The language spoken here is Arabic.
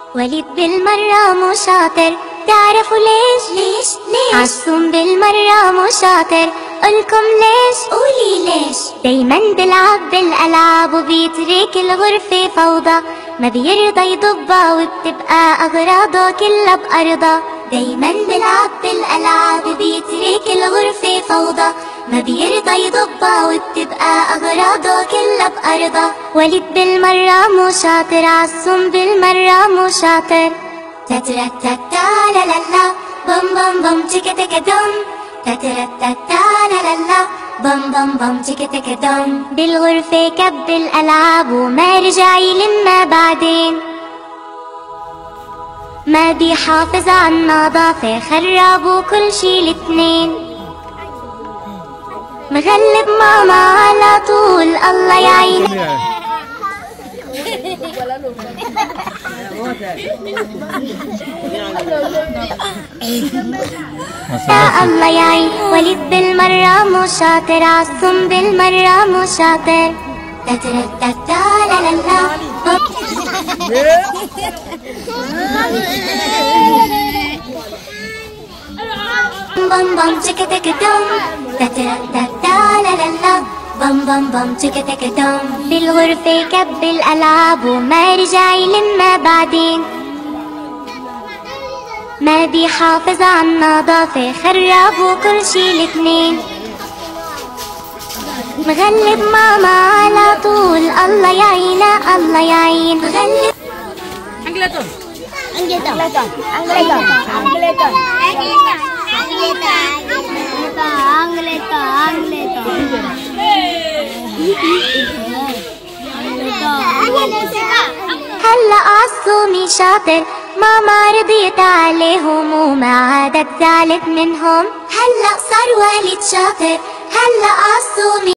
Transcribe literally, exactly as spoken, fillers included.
وليد بالمرة مو شاطر، تعرفوا ليش؟ ليش ليش؟ عالصوم بالمرة مو شاطر، قولكم ليش؟ قولي ليش؟ دايما بلعب بالألعاب وبيترك الغرفة فوضى، ما بيرضى يضبها وبتبقى أغراضه كلها بأرضها. دايما بلعب بالألعاب وبيترك الغرفة فوضى، ما بيرضى يضبها وبتبقى أغراضه كلها بأرضها. وليد بالمرة مو شاطر، عالصوم بالمرة مو شاطر. تترا تتا لا لا لا بم بم بم تيكا تيكا دم، تترا تتا لا لا لا بم بم بم تيكا تيكا دم. بالغرفة كب الألعاب وما رجع يلمها بعدين، ما بيحافظ على النظافة، خربوا كل شي الاتنين. مغلب ماما على طول الله يعينك. يا الله يعين. وليد بالمرة مو شاطر، عالصوم بالمرة مو شاطر. تترا تتا لا لا لا بم بم تيكا تيكا دم، تترا تتا لا لا لا بم بم بم تيكا تيكا دم. بالغرفة كب الألعاب وما رجع يلمها بعدين، ما بيحافظ على النظافة، خربوا كل شي الاتنين. مغلب ماما على طول الله يعينه الله يعين. مغلب Angleton. Angleton. Angleton. Angleton. Angleton. Angleton. Angleton. هلا عالصومي شاطر، ماما رضيت عليهم وما عادت زعلت منهم. هلا صار وليد شاطر، هلا عالصومي